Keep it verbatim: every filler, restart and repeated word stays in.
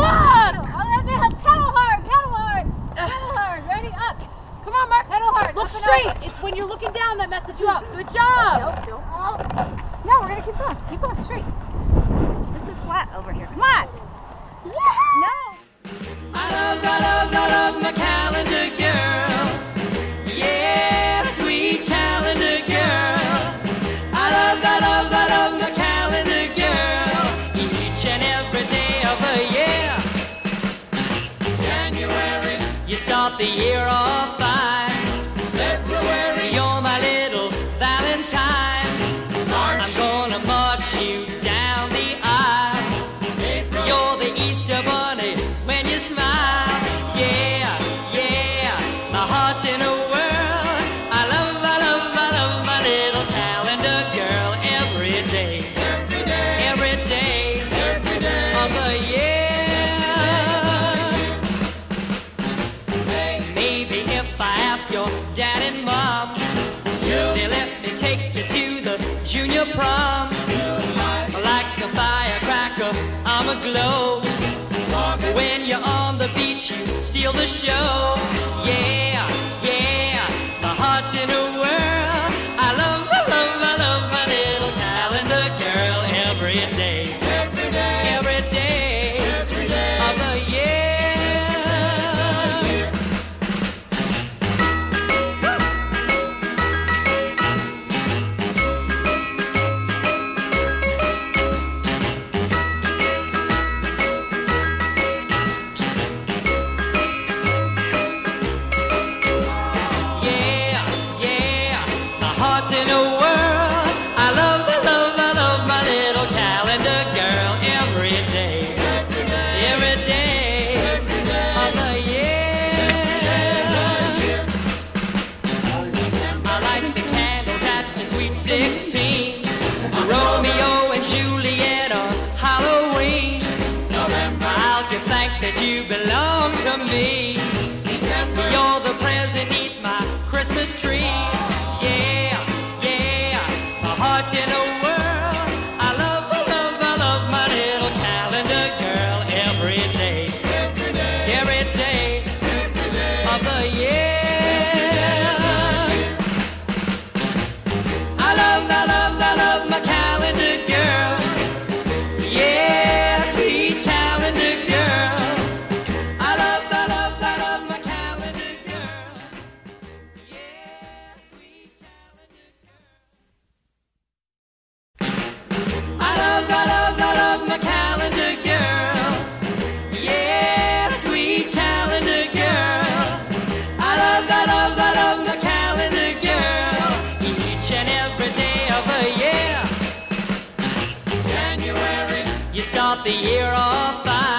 Pedal hard, pedal hard, pedal hard. Ready, up. Come on, Mark. Pedal hard. Look straight. It's when you're looking down that messes you up. Good job. Nope, nope. No, we're gonna keep going. Keep going straight. This is flat over here. Come on. Yeah. No. I love, I love, I love my calendar girl. Yeah, sweet calendar girl. I love, I love, I love my calendar girl. Each and every day of the year. January, you start the year off fine. February, you're my little Valentine. March, I'm gonna march you down the aisle. April, you're the Easter bunny when you smile. Yeah, yeah, my heart's in a whirl. I love, I love, I love my little calendar girl every day. Every day, every day, every day of the year. Hey. Maybe if I ask your dad and mom, they'll let me take you to the junior prom. Like a firecracker, I'm a glow. When you're on the beach, you steal the show. Yeah, yeah, my heart's in a whirl. I love, I love, I love my little calendar girl every day. Every day, every day, every day of the year. In a whirl, I love, I love, I love my little calendar girl every day, every day, every day, every day of the year. I light the candles at your sweet sixteen, Romeo and Juliet on Halloween. November, I'll give thanks that you belong to me. December, you're the present beneath my Christmas tree. Yeah. Hearts in a whirl. I love, I love, I love my little calendar girl every day, every day, every day, every day of the year. I love, I love, I love my calendar girl. Yeah, sweet calendar girl. I love, I love, I love my calendar girl. Yeah, sweet calendar girl. I love, I love, I love my calendar girl. Yeah, sweet calendar girl. I love, I love, I love my calendar girl. Each and every day of the year. January, you start the year off fine.